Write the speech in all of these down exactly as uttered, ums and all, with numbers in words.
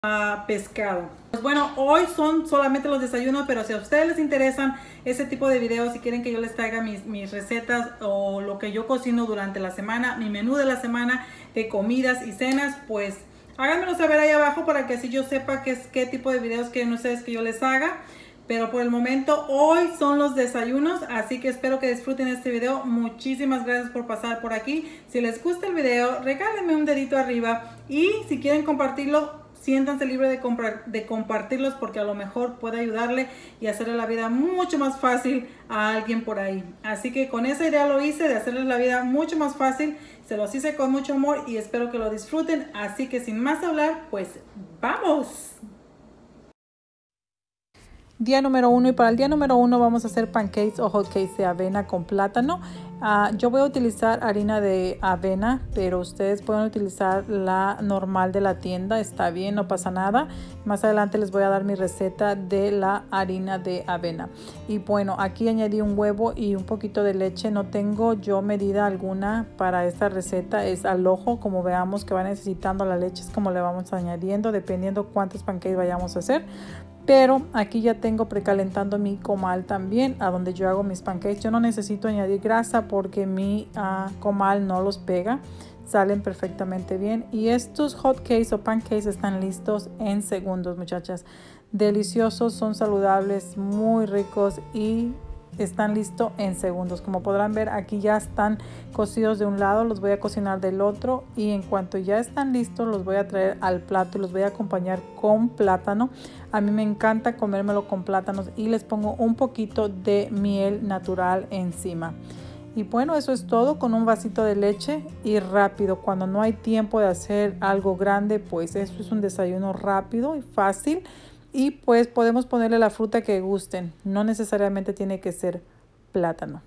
a pescado. Pues bueno, hoy son solamente los desayunos, pero si a ustedes les interesan ese tipo de videos, si quieren que yo les traiga mis, mis recetas o lo que yo cocino durante la semana, mi menú de la semana de comidas y cenas, pues háganmelo saber ahí abajo para que así yo sepa qué, es, qué tipo de videos quieren ustedes que yo les haga. Pero por el momento hoy son los desayunos, así que espero que disfruten este video. Muchísimas gracias por pasar por aquí. Si les gusta el video, regálenme un dedito arriba y si quieren compartirlo, siéntanse libres de, comprar, de compartirlos porque a lo mejor puede ayudarle y hacerle la vida mucho más fácil a alguien por ahí. Así que con esa idea lo hice, de hacerles la vida mucho más fácil. Se los hice con mucho amor y espero que lo disfruten. Así que sin más hablar, pues ¡vamos! Día número uno, y para el día número uno vamos a hacer pancakes o hot cakes de avena con plátano. Uh, yo voy a utilizar harina de avena, pero ustedes pueden utilizar la normal de la tienda, está bien, no pasa nada. Más adelante les voy a dar mi receta de la harina de avena. Y bueno, aquí añadí un huevo y un poquito de leche. No tengo yo medida alguna para esta receta, es al ojo, como veamos que va necesitando la leche, es como le vamos añadiendo, dependiendo cuántos pancakes vayamos a hacer. Pero aquí ya tengo precalentando mi comal también, a donde yo hago mis pancakes. Yo no necesito añadir grasa porque mi uh, comal no los pega, salen perfectamente bien. Y estos hot cakes o pancakes están listos en segundos, muchachas. Deliciosos, son saludables, muy ricos y están listos en segundos. Como podrán ver, aquí ya están cocidos de un lado, los voy a cocinar del otro y en cuanto ya están listos los voy a traer al plato y los voy a acompañar con plátano. A mí me encanta comérmelo con plátanos y les pongo un poquito de miel natural encima. Y bueno, eso es todo, con un vasito de leche y rápido. Cuando no hay tiempo de hacer algo grande, pues esto es un desayuno rápido y fácil. Y pues podemos ponerle la fruta que gusten, no necesariamente tiene que ser plátano.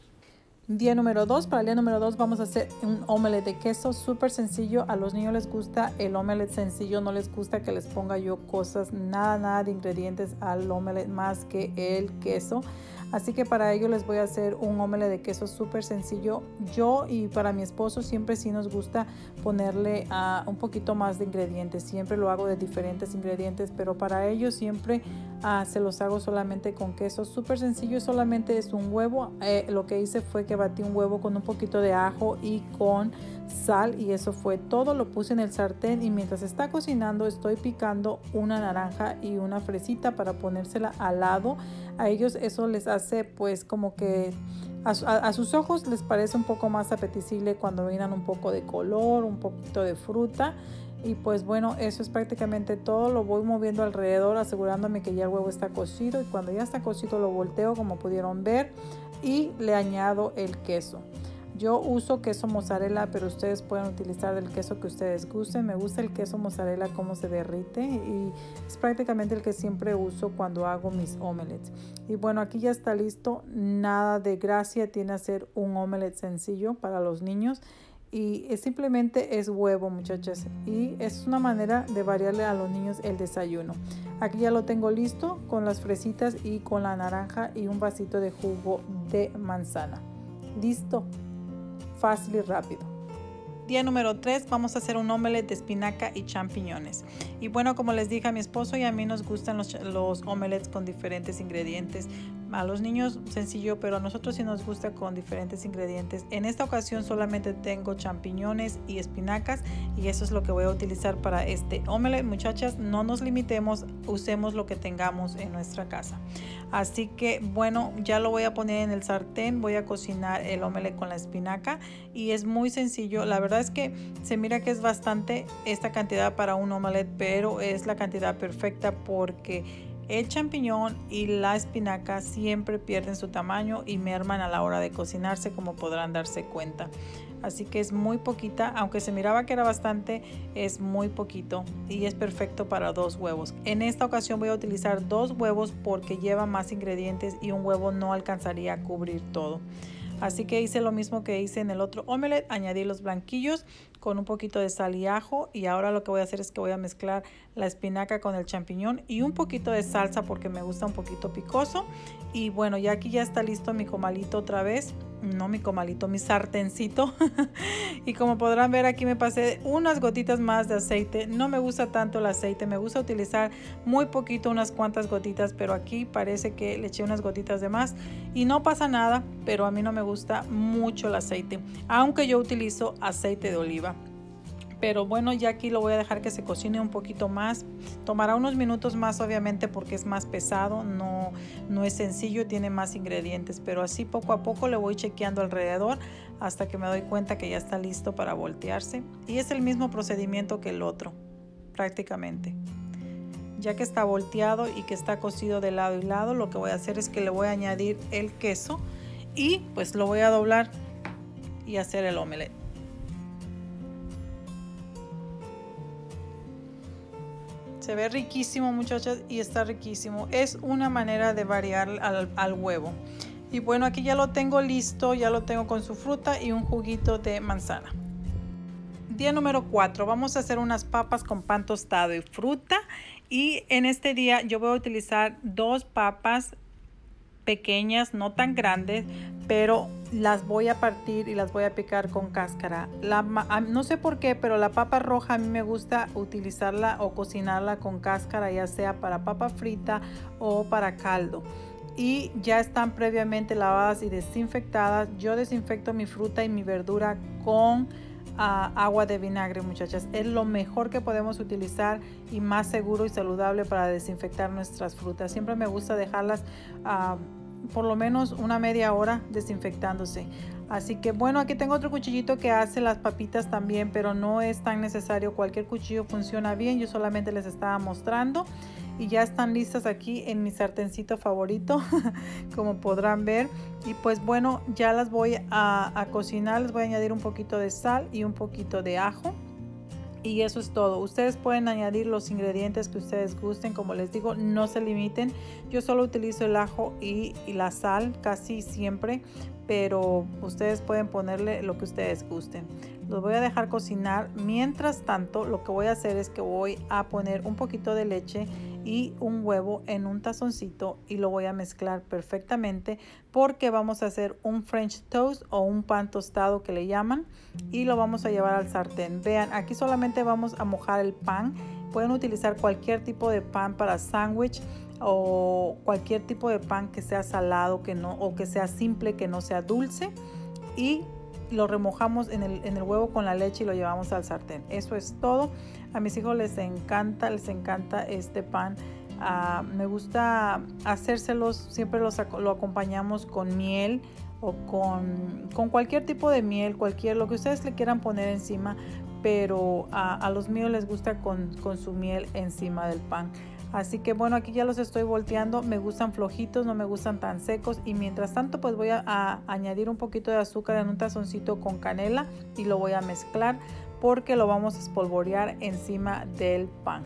Día número dos, para el día número dos vamos a hacer un omelette de queso, súper sencillo. A los niños les gusta el omelette sencillo, no les gusta que les ponga yo cosas, nada, nada de ingredientes al omelette más que el queso. Así que para ello les voy a hacer un omelette de queso súper sencillo. Yo y para mi esposo siempre sí nos gusta ponerle uh, un poquito más de ingredientes. Siempre lo hago de diferentes ingredientes, pero para ellos siempre uh, se los hago solamente con queso. Súper sencillo, solamente es un huevo. Eh, lo que hice fue que batí un huevo con un poquito de ajo y con sal y eso fue todo. Lo puse en el sartén y mientras está cocinando estoy picando una naranja y una fresita para ponérsela al lado. A ellos eso les hace pues como que a, a, a sus ojos les parece un poco más apetecible cuando miran un poco de color, un poquito de fruta. Y pues bueno, eso es prácticamente todo. Lo voy moviendo alrededor asegurándome que ya el huevo está cocido y cuando ya está cocido lo volteo como pudieron ver y le añado el queso. Yo uso queso mozzarella, pero ustedes pueden utilizar el queso que ustedes gusten. Me gusta el queso mozzarella como se derrite y es prácticamente el que siempre uso cuando hago mis omelettes. Y bueno, aquí ya está listo. Nada de gracia, tiene a ser un omelette sencillo para los niños. Y es simplemente es huevo, muchachas, y es una manera de variarle a los niños el desayuno. Aquí ya lo tengo listo con las fresitas y con la naranja y un vasito de jugo de manzana. Listo, fácil y rápido. Día número tres, vamos a hacer un omelette de espinaca y champiñones. Y bueno, como les dije a mi esposo y a mí nos gustan los, los omelettes con diferentes ingredientes. A los niños sencillo, pero a nosotros sí nos gusta con diferentes ingredientes. En esta ocasión solamente tengo champiñones y espinacas y eso es lo que voy a utilizar para este omelette. Muchachas, no nos limitemos, usemos lo que tengamos en nuestra casa. Así que bueno, ya lo voy a poner en el sartén, voy a cocinar el omelette con la espinaca y es muy sencillo. La verdad es que se mira que es bastante esta cantidad para un omelette, pero es la cantidad perfecta porque el champiñón y la espinaca siempre pierden su tamaño y merman a la hora de cocinarse, como podrán darse cuenta. Así que es muy poquita, aunque se miraba que era bastante, es muy poquito y es perfecto para dos huevos. En esta ocasión voy a utilizar dos huevos porque lleva más ingredientes y un huevo no alcanzaría a cubrir todo. Así que hice lo mismo que hice en el otro omelette, añadí los blanquillos con un poquito de sal y ajo y ahora lo que voy a hacer es que voy a mezclar la espinaca con el champiñón y un poquito de salsa porque me gusta un poquito picoso. Y bueno, ya aquí ya está listo mi comalito otra vez no mi comalito, mi sartencito. Y como podrán ver, aquí me pasé unas gotitas más de aceite. No me gusta tanto el aceite, me gusta utilizar muy poquito, unas cuantas gotitas, pero aquí parece que le eché unas gotitas de más y no pasa nada, pero a mí no me gusta mucho el aceite, aunque yo utilizo aceite de oliva. Pero bueno, ya aquí lo voy a dejar que se cocine un poquito más. Tomará unos minutos más, obviamente, porque es más pesado, no, no es sencillo, tiene más ingredientes, pero así poco a poco le voy chequeando alrededor hasta que me doy cuenta que ya está listo para voltearse. Y es el mismo procedimiento que el otro, prácticamente. Ya que está volteado y que está cocido de lado y lado, lo que voy a hacer es que le voy a añadir el queso y pues lo voy a doblar y hacer el omelette. Se ve riquísimo, muchachas, y está riquísimo. Es una manera de variar al, al huevo. Y bueno, aquí ya lo tengo listo, ya lo tengo con su fruta y un juguito de manzana. Día número cuatro, vamos a hacer unas papas con pan tostado y fruta. Y en este día yo voy a utilizar dos papas pequeñas, no tan grandes, pero las voy a partir y las voy a picar con cáscara. La, no sé por qué, pero la papa roja a mí me gusta utilizarla o cocinarla con cáscara, ya sea para papa frita o para caldo. Y ya están previamente lavadas y desinfectadas. Yo desinfecto mi fruta y mi verdura con Uh, agua de vinagre, muchachas. Es lo mejor que podemos utilizar y más seguro y saludable para desinfectar nuestras frutas. Siempre me gusta dejarlas uh, por lo menos una media hora desinfectándose. Así que bueno, aquí tengo otro cuchillito que hace las papitas también, pero no es tan necesario. Cualquier cuchillo funciona bien. Yo solamente les estaba mostrando y ya están listas aquí en mi sartencito favorito, como podrán ver. Y pues bueno, ya las voy a, a cocinar. Les voy a añadir un poquito de sal y un poquito de ajo. Y eso es todo. Ustedes pueden añadir los ingredientes que ustedes gusten. Como les digo, no se limiten. Yo solo utilizo el ajo y, y la sal casi siempre, pero ustedes pueden ponerle lo que ustedes gusten. Los voy a dejar cocinar. Mientras tanto, lo que voy a hacer es que voy a poner un poquito de leche y un huevo en un tazoncito y lo voy a mezclar perfectamente, porque vamos a hacer un French toast o un pan tostado que le llaman, y lo vamos a llevar al sartén. Vean, aquí solamente vamos a mojar el pan. Pueden utilizar cualquier tipo de pan para sándwich o cualquier tipo de pan que sea salado, que no, o que sea simple, que no sea dulce, y lo remojamos en el, en el huevo con la leche y lo llevamos al sartén. Eso es todo. A mis hijos les encanta, les encanta este pan. Uh, me gusta hacérselos, siempre los, lo acompañamos con miel o con, con cualquier tipo de miel, cualquier, lo que ustedes le quieran poner encima, pero uh, a los míos les gusta con, con su miel encima del pan. Así que bueno, aquí ya los estoy volteando. Me gustan flojitos, no me gustan tan secos. Y mientras tanto pues voy a, a añadir un poquito de azúcar en un tazoncito con canela y lo voy a mezclar, porque lo vamos a espolvorear encima del pan.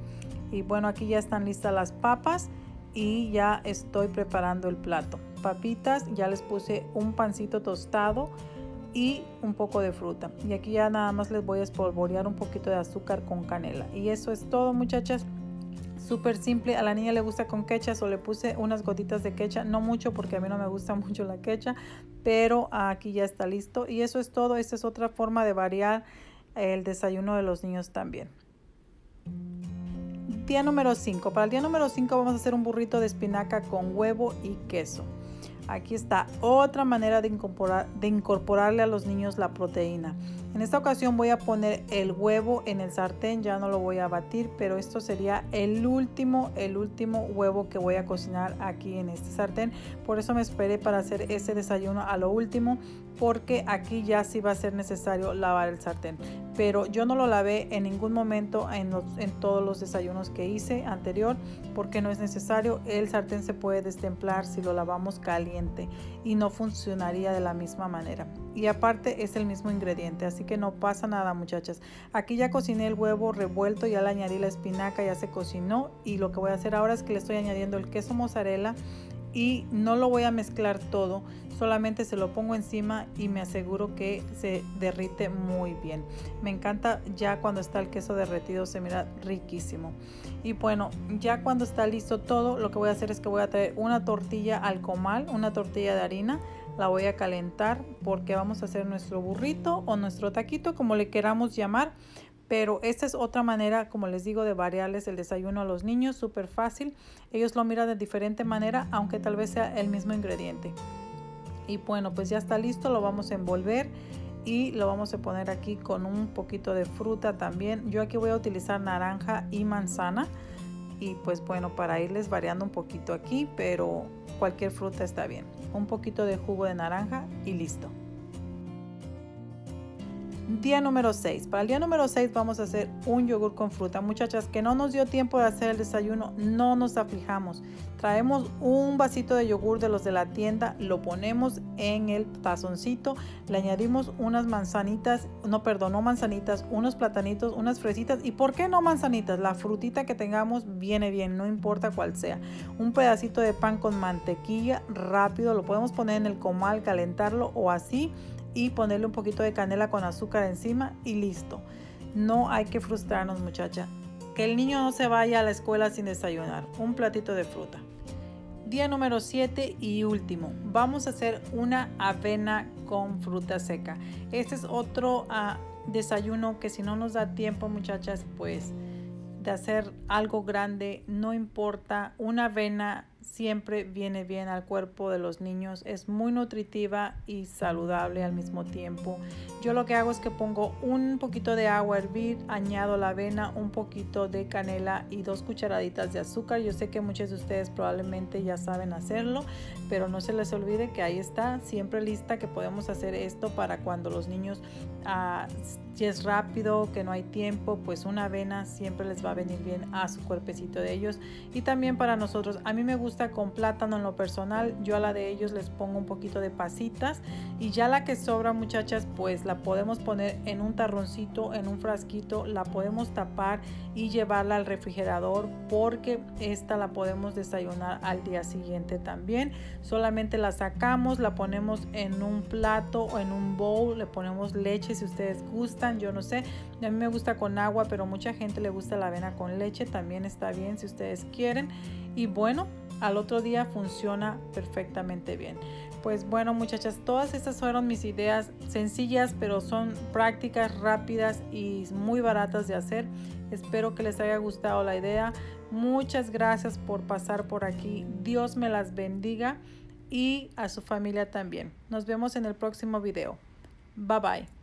Y bueno, aquí ya están listas las papas y ya estoy preparando el plato. Papitas, ya les puse un pancito tostado y un poco de fruta. Y aquí ya nada más les voy a espolvorear un poquito de azúcar con canela. Y eso es todo, muchachas. Súper simple. A la niña le gusta con ketchup, o le puse unas gotitas de ketchup, no mucho porque a mí no me gusta mucho la ketchup, pero aquí ya está listo. Y eso es todo. Esta es otra forma de variar el desayuno de los niños también. Día número cinco. Para el día número cinco vamos a hacer un burrito de espinaca con huevo y queso. Aquí está otra manera de, incorporar, de incorporarle a los niños la proteína. En esta ocasión voy a poner el huevo en el sartén, ya no lo voy a batir, pero esto sería el último, el último huevo que voy a cocinar aquí en este sartén. Por eso me esperé para hacer ese desayuno a lo último, porque aquí ya sí va a ser necesario lavar el sartén. Pero yo no lo lavé en ningún momento en, los, en todos los desayunos que hice anterior, porque no es necesario. El sartén se puede destemplar si lo lavamos caliente y no funcionaría de la misma manera. Y aparte es el mismo ingrediente, así que no pasa nada, muchachas. Aquí ya cociné el huevo revuelto, ya le añadí la espinaca, ya se cocinó, y lo que voy a hacer ahora es que le estoy añadiendo el queso mozzarella y no lo voy a mezclar todo, solamente se lo pongo encima y me aseguro que se derrite muy bien. Me encanta ya cuando está el queso derretido, se mira riquísimo. Y bueno, ya cuando está listo todo, lo que voy a hacer es que voy a traer una tortilla al comal, una tortilla de harina. la voy a calentar porque vamos a hacer nuestro burrito o nuestro taquito, como le queramos llamar. Pero esta es otra manera, como les digo, de variarles el desayuno a los niños, súper fácil. Ellos lo miran de diferente manera, aunque tal vez sea el mismo ingrediente. Y bueno, pues ya está listo, lo vamos a envolver y lo vamos a poner aquí con un poquito de fruta también. Yo aquí voy a utilizar naranja y manzana. Y pues bueno, para irles variando un poquito aquí, pero cualquier fruta está bien. Un poquito de jugo de naranja y listo. Día número seis. Para el día número seis vamos a hacer un yogur con fruta. Muchachas, que no nos dio tiempo de hacer el desayuno, no nos aflijamos. Traemos un vasito de yogur de los de la tienda, lo ponemos en el tazoncito, le añadimos unas manzanitas, no, perdón, no manzanitas, unos platanitos, unas fresitas. ¿Y por qué no manzanitas? La frutita que tengamos viene bien, no importa cuál sea. Un pedacito de pan con mantequilla, rápido, lo podemos poner en el comal, calentarlo o así, y ponerle un poquito de canela con azúcar encima y listo. No hay que frustrarnos, muchacha. Que el niño no se vaya a la escuela sin desayunar. Un platito de fruta. Día número siete y último. Vamos a hacer una avena con fruta seca. Este es otro uh, desayuno que si no nos da tiempo, muchachas, pues de hacer algo grande, no importa. Una avena siempre viene bien al cuerpo de los niños, es muy nutritiva y saludable al mismo tiempo. Yo lo que hago es que pongo un poquito de agua a hervir, añado la avena, un poquito de canela y dos cucharaditas de azúcar. Yo sé que muchos de ustedes probablemente ya saben hacerlo, pero no se les olvide que ahí está, siempre lista, que podemos hacer esto para cuando los niños uh, si es rápido, que no hay tiempo, pues una avena siempre les va a venir bien a su cuerpecito de ellos. Y también para nosotros, a mí me gusta con plátano en lo personal. Yo a la de ellos les pongo un poquito de pasitas y ya la que sobra, muchachas, pues la podemos poner en un tarroncito, en un frasquito, la podemos tapar y llevarla al refrigerador porque esta la podemos desayunar al día siguiente también. Solamente la sacamos, la ponemos en un plato o en un bowl, le ponemos leche si ustedes gustan, yo no sé, a mí me gusta con agua, pero mucha gente le gusta la avena con leche, también está bien si ustedes quieren. Y bueno, al otro día funciona perfectamente bien. Pues bueno, muchachas, todas estas fueron mis ideas sencillas, pero son prácticas, rápidas y muy baratas de hacer. Espero que les haya gustado la idea. Muchas gracias por pasar por aquí. Dios me las bendiga y a su familia también. Nos vemos en el próximo video. Bye bye.